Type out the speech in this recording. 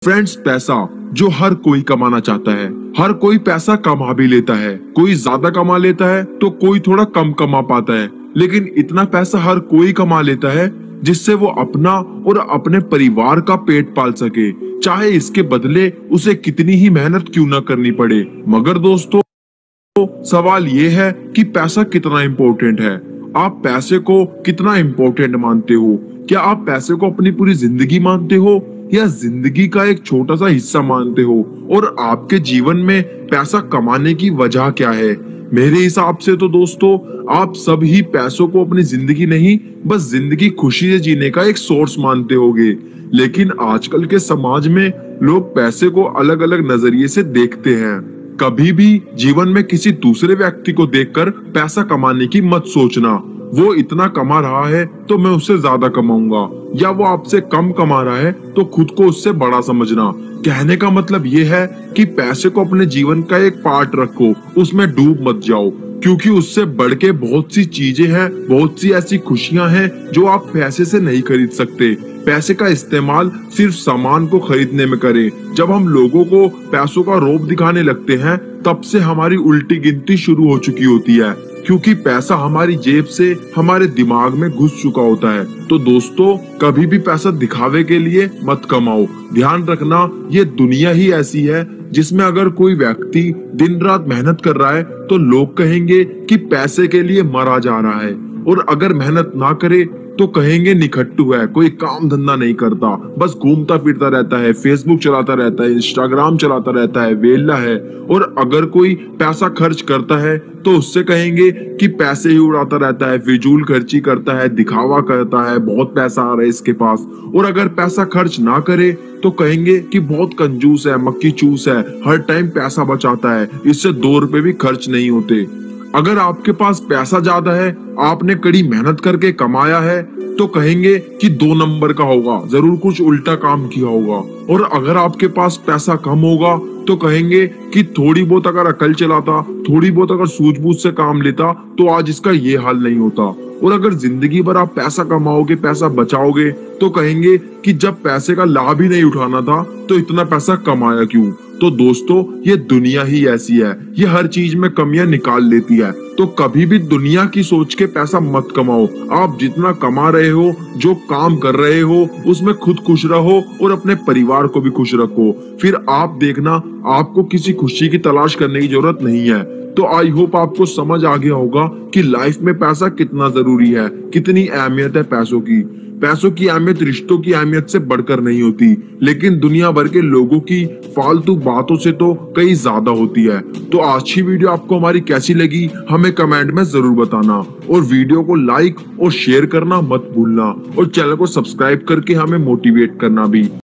Friends, पैसा जो हर कोई कमाना चाहता है, हर कोई पैसा कमा भी लेता है। कोई ज्यादा कमा लेता है तो कोई थोड़ा कम कमा पाता है, लेकिन इतना पैसा हर कोई कमा लेता है जिससे वो अपना और अपने परिवार का पेट पाल सके, चाहे इसके बदले उसे कितनी ही मेहनत क्यों ना करनी पड़े। मगर दोस्तों, सवाल ये है कि पैसा कितना इम्पोर्टेंट है। आप पैसे को कितना इम्पोर्टेंट मानते हो? क्या आप पैसे को अपनी पूरी जिंदगी मानते हो या जिंदगी का एक छोटा सा हिस्सा मानते हो? और आपके जीवन में पैसा कमाने की वजह क्या है? मेरे हिसाब से तो दोस्तों, आप सब ही पैसों को अपनी जिंदगी नहीं, बस जिंदगी खुशी से जीने का एक सोर्स मानते होगे। लेकिन आजकल के समाज में लोग पैसे को अलग अलग नजरिए से देखते हैं। कभी भी जीवन में किसी दूसरे व्यक्ति को देखकर पैसा कमाने की मत सोचना। वो इतना कमा रहा है तो मैं उससे ज्यादा कमाऊंगा, या वो आपसे कम कमा रहा है तो खुद को उससे बड़ा समझना। कहने का मतलब ये है कि पैसे को अपने जीवन का एक पार्ट रखो, उसमें डूब मत जाओ, क्योंकि उससे बढ़ के बहुत सी चीजें हैं, बहुत सी ऐसी खुशियां हैं जो आप पैसे से नहीं खरीद सकते। पैसे का इस्तेमाल सिर्फ सामान को खरीदने में करें। जब हम लोगों को पैसों का रौब दिखाने लगते हैं, तब से हमारी उल्टी गिनती शुरू हो चुकी होती है, क्योंकि पैसा हमारी जेब से हमारे दिमाग में घुस चुका होता है। तो दोस्तों, कभी भी पैसा दिखावे के लिए मत कमाओ। ध्यान रखना, ये दुनिया ही ऐसी है जिसमें अगर कोई व्यक्ति दिन रात मेहनत कर रहा है तो लोग कहेंगे कि पैसे के लिए मरा जा रहा है, और अगर मेहनत ना करे तो कहेंगे निखट्टू है, कोई काम धंधा नहीं करता, बस घूमता फिरता रहता है, फेसबुक चलाता रहता है, इंस्टाग्राम चलाता रहता है, वेला है। और अगर कोई पैसा खर्च करता है तो उससे कहेंगे कि पैसे ही उड़ाता रहता है, फिजूल खर्ची करता है, दिखावा करता है, बहुत पैसा आ रहा है इसके पास। और अगर पैसा खर्च ना करे तो कहेंगे कि बहुत कंजूस है, मक्खी चूस है, हर टाइम पैसा बचाता है, इससे 2 रुपए भी खर्च नहीं होते। अगर आपके पास पैसा ज्यादा है, आपने कड़ी मेहनत करके कमाया है, तो कहेंगे कि 2 नंबर का होगा, जरूर कुछ उल्टा काम किया होगा। और अगर आपके पास पैसा कम होगा तो कहेंगे कि थोड़ी बहुत अगर अकल चलाता, थोड़ी बहुत अगर सूझबूझ से काम लेता तो आज इसका ये हाल नहीं होता। और अगर जिंदगी भर आप पैसा कमाओगे, पैसा बचाओगे, तो कहेंगे कि जब पैसे का लाभ ही नहीं उठाना था तो इतना पैसा कमाया क्यों। तो दोस्तों, ये दुनिया ही ऐसी है, ये हर चीज में कमियां निकाल लेती है। तो कभी भी दुनिया की सोच के पैसा मत कमाओ। आप जितना कमा रहे हो, जो काम कर रहे हो, उसमें खुद खुश रहो और अपने परिवार को भी खुश रखो। फिर आप देखना, आपको किसी खुशी की तलाश करने की जरूरत नहीं है। तो आई होप आपको समझ आ गया होगा कि लाइफ में पैसा कितना जरूरी है, कितनी अहमियत है पैसों की। पैसों की अहमियत रिश्तों की अहमियत से बढ़कर नहीं होती, लेकिन दुनिया भर के लोगों की फालतू बातों से तो कई ज्यादा होती है। तो आज की वीडियो आपको हमारी कैसी लगी, हमें कमेंट में जरूर बताना, और वीडियो को लाइक और शेयर करना मत भूलना, और चैनल को सब्सक्राइब करके हमें मोटिवेट करना भी।